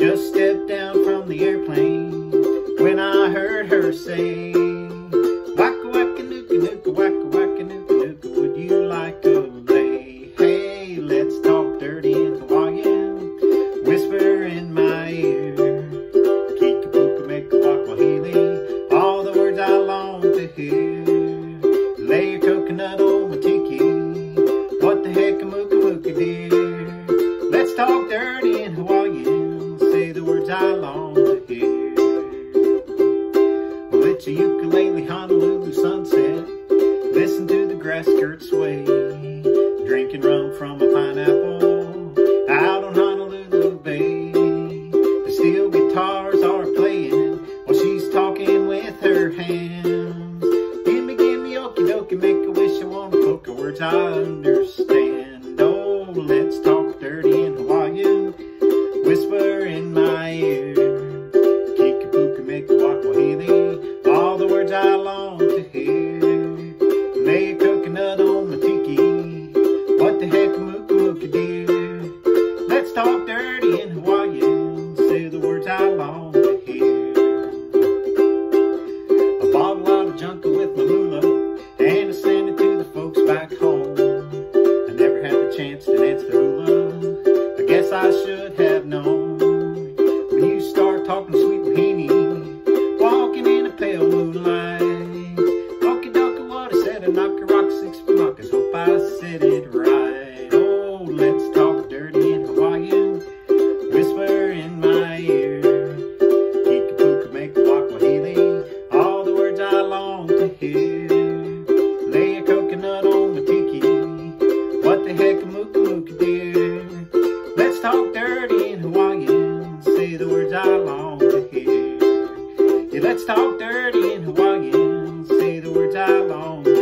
Just stepped down from the airplane when I heard her say, waka waka nuka nuka, waka waka nuka nuka, would you like a lay? Hey, let's talk dirty in Hawaiian, whisper in my ear, kika puka meka waka hili, all the words I long to hear. Lay your coconut on my tiki, what the heck a muka muka dear. Let's talk dirty in Hawaiian, say the words I long to hear. Well, it's a ukulele Honolulu sunset, listen to the grass skirts sway, drinking rum from a pineapple out on Honolulu Bay. The steel guitars are playing while she's talking with her hands. Gimme, okie dokie, make a wish, I wanna poke her words I understand. Oh, let's talk dirty in Hawaiian, whisper in my ear, kika puka meka waka hili, all the words I long to hear. Lay a coconut on my tiki, what the heck a muka muka dear. Let's talk dirty in Hawaiian, say the words I long to hear. I bought a lot of jungle with my moolah, and I sent it to the folks back home. I never had the chance to dance the hula, I guess I should have known. When you start talking sweet wahine, walking in a pale moonlight, okie dokie what I said, a knocker rock 6 panakas, hope I said it right. Oh, let's talk dirty in Hawaiian, whisper in my ear, kika puka meka waka hili, all the words I long to hear. Lay a coconut on my tiki, what the heck a muka muka dear. Let's talk dirty in Hawaiian, say the words I long to hear. Yeah, let's talk dirty in Hawaiian, say the words I long to hear.